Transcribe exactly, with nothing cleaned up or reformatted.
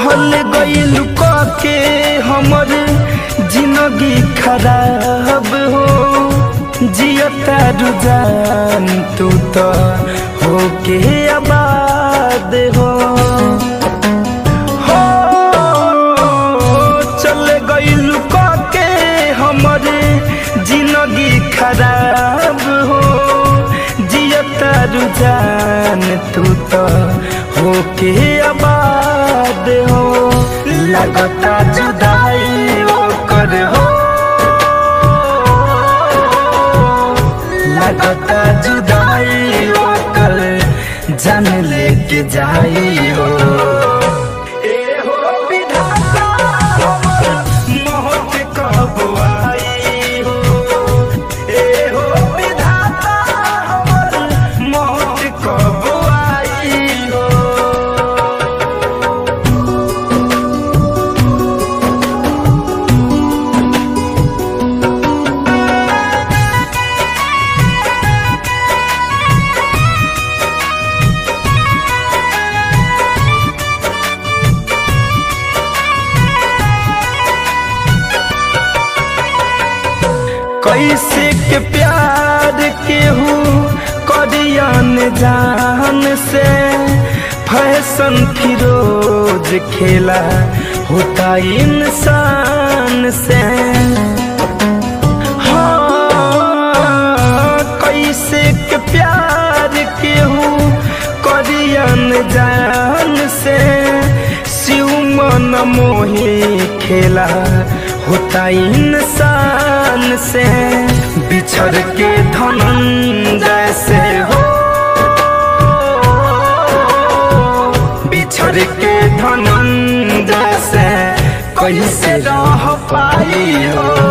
चल गइल के हमर जिंदगी खराब हो जियता रुझान तू तो होके आबाद हो हो चल गइल के हमर जिंदगी खराब हो जियता रुझान तू तो होके आबाद हो लगता जुदाई ओकर हो लगता जुदाई ओकर जान लेके जाई हो ए हो विधाता हमर मौत कब आई हो ए हो विधाता हमर मौत कब आई हो। कैसे के प्यार केहू करियन जान से फैशन फिरोज खेला होता इंसान से हाँ कैसे के प्यार केहू करियन जान से शिव मन मोही खेला होता इंसान से बिछड़ के धनंजय से हो बिछड़ के धनंजय से कैसे रह पाई हो।